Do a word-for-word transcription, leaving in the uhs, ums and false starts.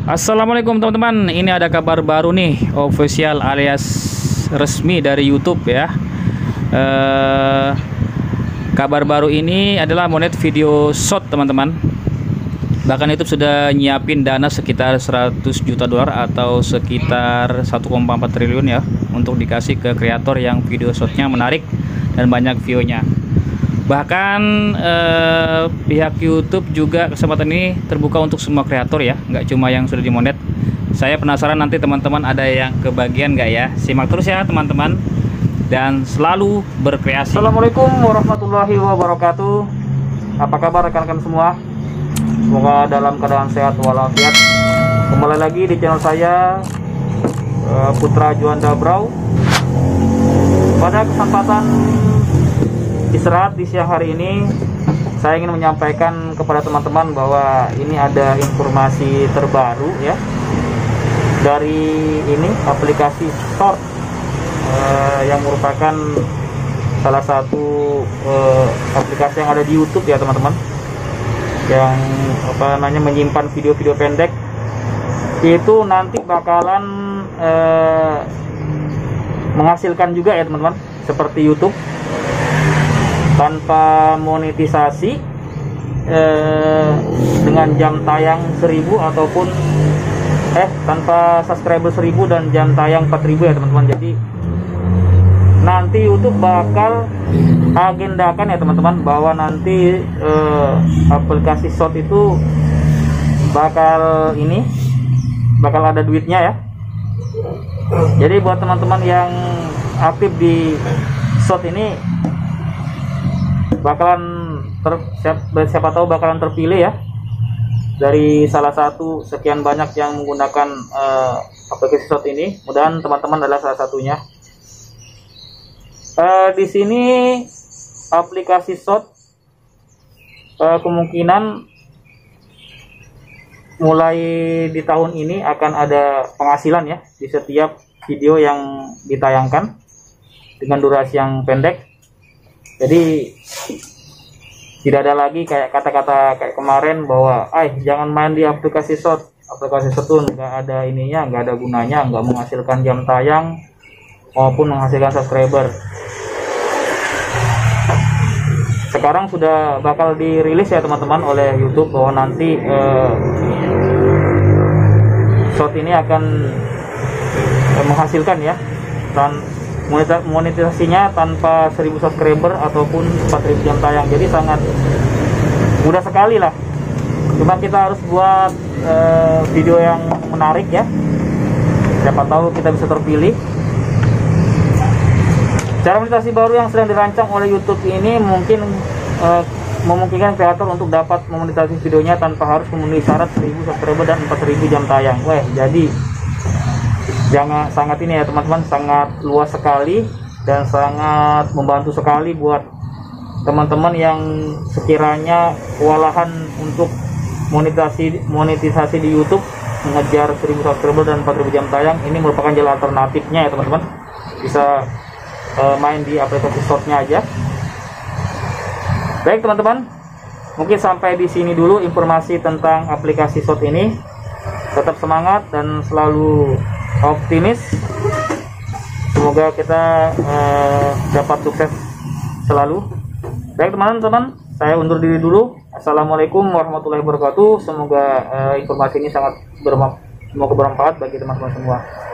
Assalamualaikum teman-teman, ini ada kabar baru nih, official alias resmi dari YouTube ya. eh, Kabar baru ini adalah monet video short teman-teman. Bahkan YouTube sudah nyiapin dana sekitar seratus juta dolar atau sekitar satu koma empat triliun ya, untuk dikasih ke kreator yang video shotnya menarik dan banyak view-nya. Bahkan eh, pihak YouTube juga kesempatan ini terbuka untuk semua kreator ya, nggak cuma yang sudah dimonet. Saya penasaran nanti teman-teman ada yang kebagian nggak ya. Simak terus ya teman-teman, dan selalu berkreasi. Assalamualaikum warahmatullahi wabarakatuh. Apa kabar rekan-rekan semua? Semoga dalam keadaan sehat walafiat. Kembali lagi di channel saya, eh, Putra Juanda Brau. Pada kesempatan istirahat di siang hari ini, saya ingin menyampaikan kepada teman-teman bahwa ini ada informasi terbaru ya, dari ini aplikasi Short eh, yang merupakan salah satu eh, aplikasi yang ada di YouTube ya teman-teman, yang apa namanya menyimpan video-video pendek. Itu nanti bakalan eh, menghasilkan juga ya teman-teman, seperti YouTube, tanpa monetisasi, eh, dengan jam tayang seribu ataupun eh tanpa subscriber seribu dan jam tayang empat ribu ya teman-teman. Jadi nanti YouTube bakal agendakan ya teman-teman, bahwa nanti eh, aplikasi Short itu bakal ini bakal ada duitnya ya. Jadi buat teman-teman yang aktif di Short ini, bakalan ter, siapa, siapa tahu bakalan terpilih ya, dari salah satu sekian banyak yang menggunakan uh, aplikasi Short ini. Mudah-mudahan teman-teman adalah salah satunya. Uh, di sini aplikasi Short uh, kemungkinan mulai di tahun ini akan ada penghasilan ya di setiap video yang ditayangkan dengan durasi yang pendek. Jadi tidak ada lagi kayak kata-kata kayak kemarin bahwa eh jangan main di aplikasi Short. Aplikasi Short tuh nggak ada ininya, nggak ada gunanya, nggak menghasilkan jam tayang maupun menghasilkan subscriber. Sekarang sudah bakal dirilis ya teman-teman oleh YouTube, bahwa nanti eh, Short ini akan eh, menghasilkan ya, dan monetisasinya tanpa seribu subscriber ataupun empat ribu jam tayang. Jadi sangat mudah sekali lah. Cuma kita harus buat e, video yang menarik ya, siapa tahu kita bisa terpilih. Cara monetisasi baru yang sedang dirancang oleh YouTube ini mungkin e, memungkinkan kreator untuk dapat memonetisasi videonya tanpa harus memenuhi syarat seribu subscriber dan empat ribu jam tayang. Wah, jadi jangan sangat ini ya teman-teman, sangat luas sekali dan sangat membantu sekali buat teman-teman yang sekiranya kewalahan untuk monetisasi monetisasi di YouTube, mengejar seribu subscriber dan empat ribu jam tayang. Ini merupakan jalan alternatifnya ya teman-teman. Bisa uh, main di aplikasi Shortnya aja. Baik teman-teman, mungkin sampai di sini dulu informasi tentang aplikasi Short ini. Tetap semangat dan selalu optimis. Semoga kita eh, dapat sukses selalu. Baik teman-teman, saya undur diri dulu. Assalamualaikum warahmatullahi wabarakatuh. Semoga eh, informasi ini sangat bermanfaat bagi teman-teman semua.